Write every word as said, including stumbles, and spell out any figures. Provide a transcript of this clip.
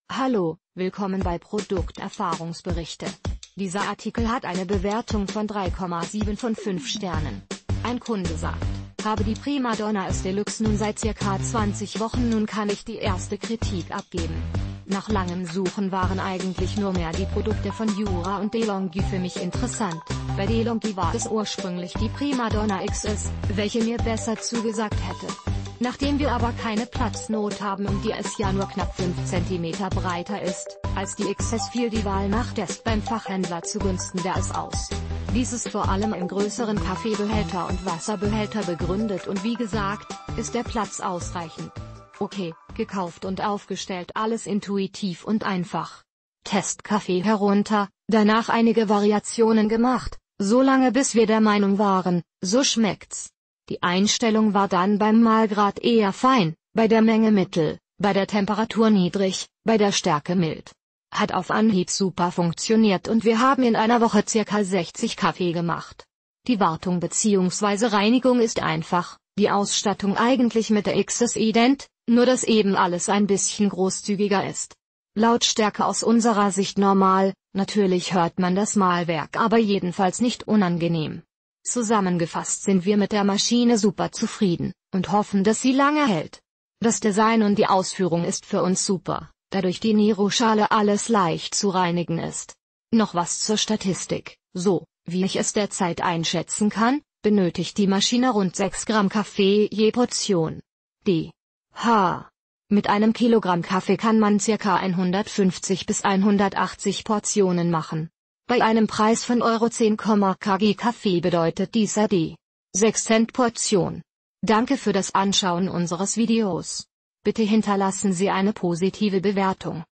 Hallo, willkommen bei Produkterfahrungsberichte. Dieser Artikel hat eine Bewertung von drei Komma sieben von fünf Sternen. Ein Kunde sagt, habe die Primadonna S Deluxe nun seit circa zwanzig Wochen, nun kann ich die erste Kritik abgeben. Nach langem Suchen waren eigentlich nur mehr die Produkte von Jura und DeLonghi für mich interessant. Bei DeLonghi war es ursprünglich die Primadonna X S, welche mir besser zugesagt hätte. Nachdem wir aber keine Platznot haben und die S ja nur knapp fünf Zentimeter breiter ist als die X S, fiel die Wahl nach Test beim Fachhändler zugunsten der S aus. Dies ist vor allem im größeren Kaffeebehälter und Wasserbehälter begründet und wie gesagt, ist der Platz ausreichend. Okay, gekauft und aufgestellt, alles intuitiv und einfach. Testkaffee herunter, danach einige Variationen gemacht, so lange bis wir der Meinung waren, so schmeckt's. Die Einstellung war dann beim Mahlgrad eher fein, bei der Menge mittel, bei der Temperatur niedrig, bei der Stärke mild. Hat auf Anhieb super funktioniert und wir haben in einer Woche circa sechzig Kaffee gemacht. Die Wartung bzw. Reinigung ist einfach, die Ausstattung eigentlich mit der X S ident, nur dass eben alles ein bisschen großzügiger ist. Lautstärke aus unserer Sicht normal, natürlich hört man das Mahlwerk, aber jedenfalls nicht unangenehm. Zusammengefasst sind wir mit der Maschine super zufrieden und hoffen, dass sie lange hält. Das Design und die Ausführung ist für uns super, da durch die Nero-Schale alles leicht zu reinigen ist. Noch was zur Statistik: So, wie ich es derzeit einschätzen kann, benötigt die Maschine rund sechs Gramm Kaffee je Portion. D. H. Mit einem Kilogramm Kaffee kann man ca. hundertfünfzig bis hundertachtzig Portionen machen. Bei einem Preis von Euro zehn Kg Kaffee bedeutet dies A D. sechs Cent Portion. Danke für das Anschauen unseres Videos. Bitte hinterlassen Sie eine positive Bewertung.